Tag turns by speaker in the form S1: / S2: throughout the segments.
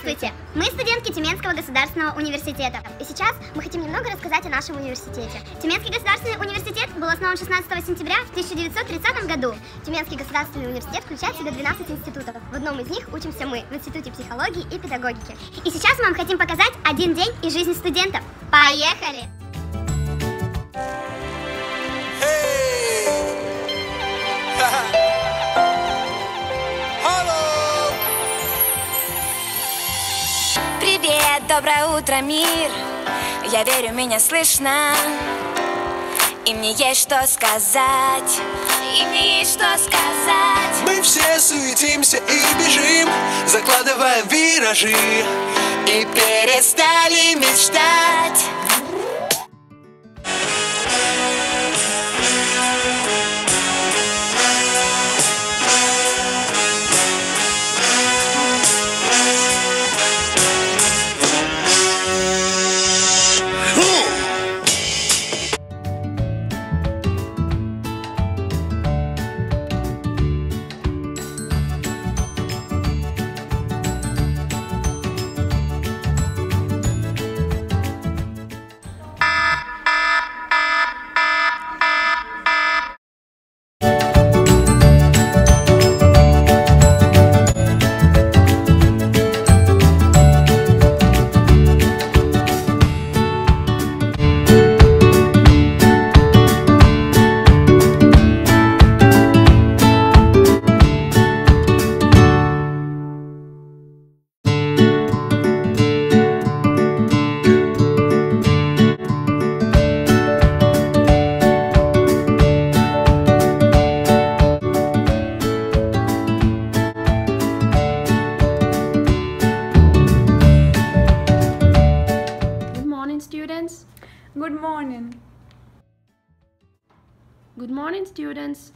S1: Здравствуйте! Мы студентки Тюменского государственного университета. И сейчас мы хотим немного рассказать о нашем университете. Тюменский государственный университет был основан 16 сентября в 1930 году. Тюменский государственный университет включает в себя 12 институтов. В одном из них учимся мы, в Институте психологии и педагогики. И сейчас мы вам хотим показать один день из жизни студентов. Поехали!
S2: Привет, доброе утро, мир. Я верю, меня слышно. И мне есть что сказать.
S3: Мы все суетимся и бежим, закладываем виражи, и перестали мечтать.
S4: Good morning. Good morning, students.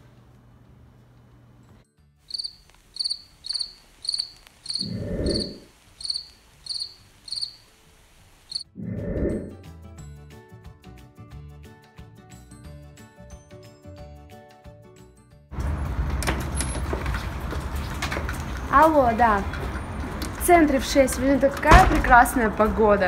S4: Алло, да. В центре в 6 минут такая прекрасная погода.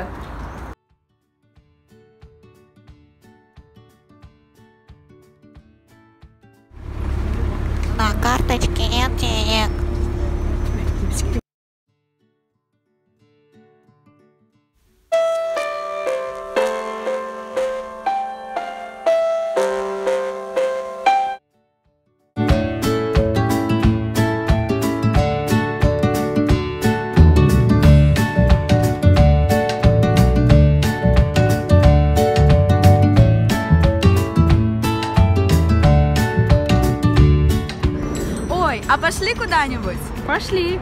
S5: На карточке нет денег.
S6: А пошли куда-нибудь?
S4: Пошли.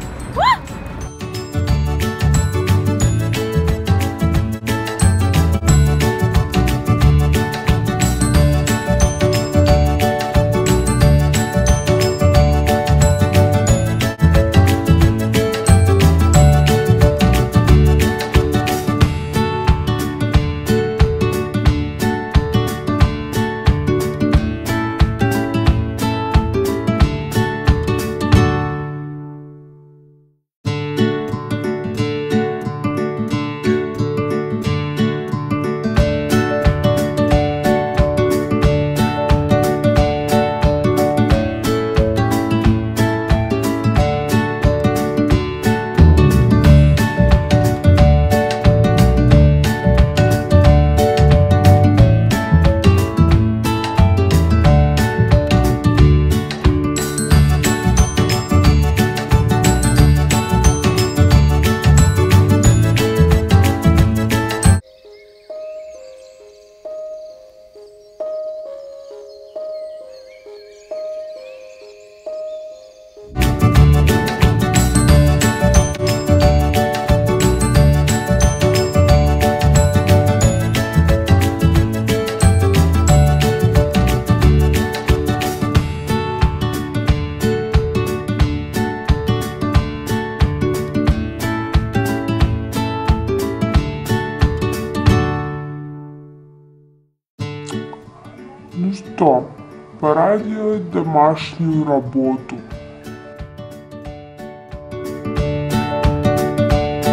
S7: Ну что, пора делать домашнюю работу.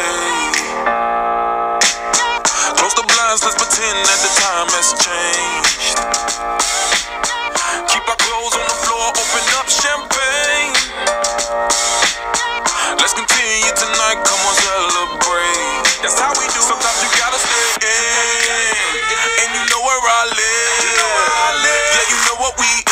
S3: Close the blinds, let's pretend that the time has changed. Keep our clothes on the floor, open up champagne. Let's continue tonight, come on, celebrate. That's how we do. Sometimes you gotta stay in, and you know where I live. Yeah, you know what we